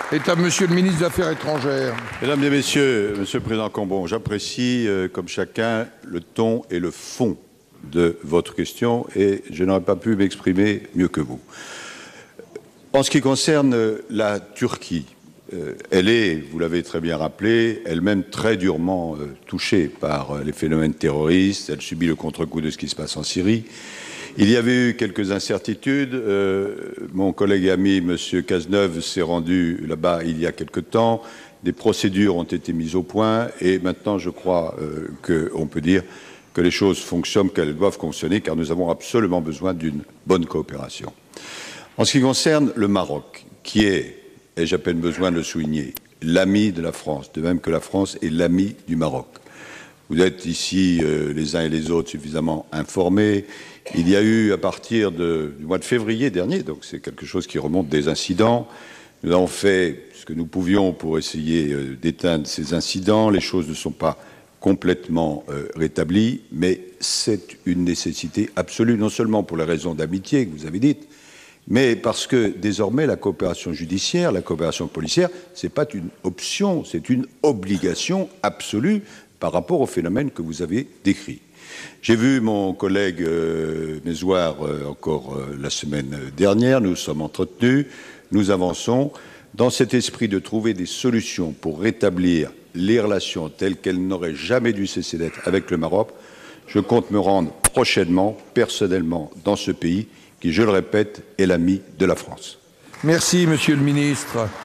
est à Monsieur le ministre des Affaires étrangères. Mesdames et Messieurs, Monsieur le Président Cambon, j'apprécie, comme chacun, le ton et le fond de votre question et je n'aurais pas pu m'exprimer mieux que vous. En ce qui concerne la Turquie, elle est, vous l'avez très bien rappelé, elle-même très durement touchée par les phénomènes terroristes. Elle subit le contre-coup de ce qui se passe en Syrie. Il y avait eu quelques incertitudes. Mon collègue et ami, M. Cazeneuve, s'est rendu là-bas il y a quelque temps. Des procédures ont été mises au point et maintenant, je crois qu'on peut dire que les choses fonctionnent, qu'elles doivent fonctionner, car nous avons absolument besoin d'une bonne coopération. En ce qui concerne le Maroc, qui est, ai-je à peine besoin de le souligner, l'ami de la France, de même que la France est l'ami du Maroc. Vous êtes ici, les uns et les autres, suffisamment informés. Il y a eu, à partir du mois de février dernier, donc c'est quelque chose qui remonte des incidents, nous avons fait ce que nous pouvions pour essayer d'éteindre ces incidents. Les choses ne sont pas complètement rétablies, mais c'est une nécessité absolue, non seulement pour les raisons d'amitié que vous avez dites, mais parce que désormais la coopération judiciaire, la coopération policière, ce n'est pas une option, c'est une obligation absolue par rapport au phénomène que vous avez décrit. J'ai vu mon collègue Mézoard encore la semaine dernière, nous sommes entretenus, nous avançons dans cet esprit de trouver des solutions pour rétablir les relations telles qu'elles n'auraient jamais dû cesser d'être avec le Maroc. Je compte me rendre prochainement, personnellement, dans ce pays qui, je le répète, est l'ami de la France. Merci, Monsieur le ministre.